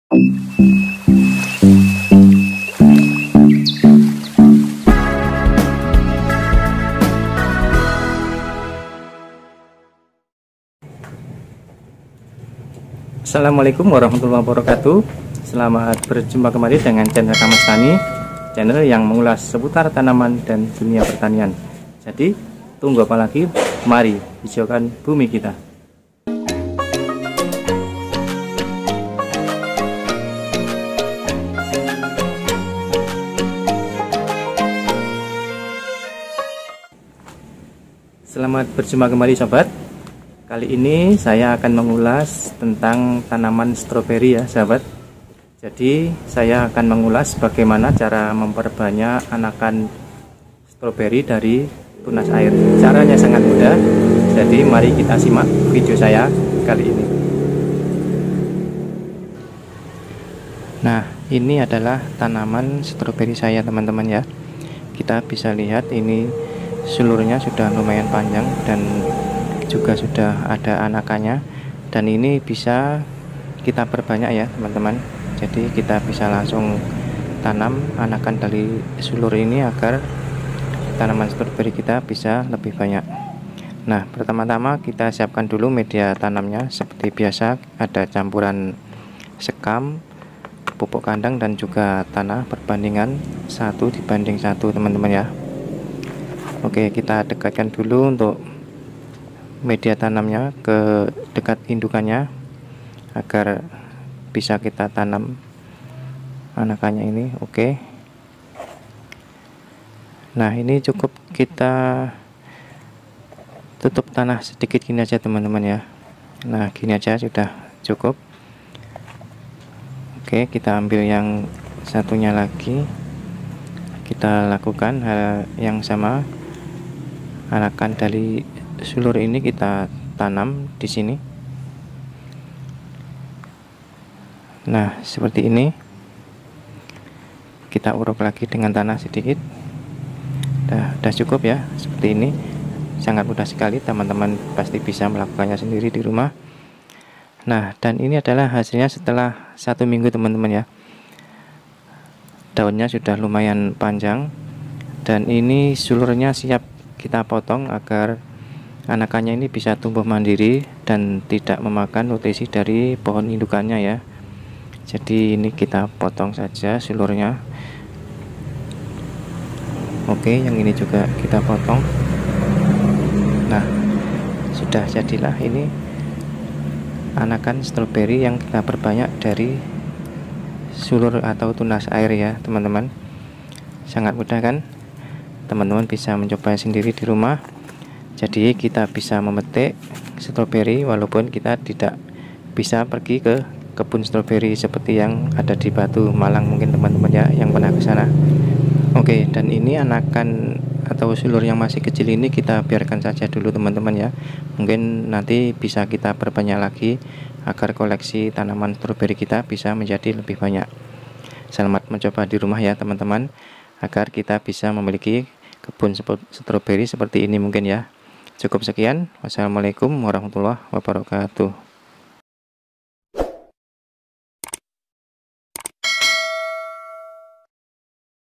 Assalamualaikum warahmatullahi wabarakatuh. Selamat berjumpa kembali dengan channel Kamas Tani, channel yang mengulas seputar tanaman dan dunia pertanian. Jadi tunggu apa lagi, mari hijaukan bumi kita. Selamat berjumpa kembali sobat. Kali ini saya akan mengulas tentang tanaman stroberi ya sahabat. Jadi saya akan mengulas bagaimana cara memperbanyak anakan stroberi dari tunas air. Caranya sangat mudah. Jadi mari kita simak video saya kali ini. Nah, ini adalah tanaman stroberi saya teman-teman ya. Kita bisa lihat ini sulurnya sudah lumayan panjang dan juga sudah ada anakannya, dan ini bisa kita perbanyak ya teman-teman. Jadi kita bisa langsung tanam anakan dari sulur ini agar tanaman stroberi kita bisa lebih banyak. Nah, pertama-tama kita siapkan dulu media tanamnya. Seperti biasa ada campuran sekam, pupuk kandang dan juga tanah perbandingan 1:1 teman-teman ya. Oke, kita dekatkan dulu untuk media tanamnya ke dekat indukannya agar bisa kita tanam anakannya ini. Oke. Nah, ini cukup kita tutup tanah sedikit gini aja teman-teman ya. Nah, gini aja sudah cukup. Oke, kita ambil yang satunya lagi. Kita lakukan hal yang sama. Anakan dari sulur ini kita tanam di sini. Nah, seperti ini. Kita uruk lagi dengan tanah sedikit. Udah cukup ya, seperti ini. Sangat mudah sekali, teman-teman pasti bisa melakukannya sendiri di rumah. Nah, dan ini adalah hasilnya setelah 1 minggu teman-teman ya. Daunnya sudah lumayan panjang, dan ini sulurnya siap kita potong agar anakannya ini bisa tumbuh mandiri dan tidak memakan nutrisi dari pohon indukannya ya. Jadi ini kita potong saja sulurnya. Oke, yang ini juga kita potong. Nah, sudah jadilah ini anakan stroberi yang kita perbanyak dari sulur atau tunas air ya teman-teman. Sangat mudah kan? Teman-teman bisa mencoba sendiri di rumah. Jadi kita bisa memetik stroberi walaupun kita tidak bisa pergi ke kebun stroberi seperti yang ada di Batu Malang mungkin teman-teman ya yang pernah ke sana. Oke, dan ini anakan atau sulur yang masih kecil ini kita biarkan saja dulu teman-teman ya. Mungkin nanti bisa kita perbanyak lagi agar koleksi tanaman stroberi kita bisa menjadi lebih banyak. Selamat mencoba di rumah ya teman-teman, agar kita bisa memiliki kebun stroberi seperti ini mungkin ya. Cukup sekian. Wassalamualaikum warahmatullahi wabarakatuh.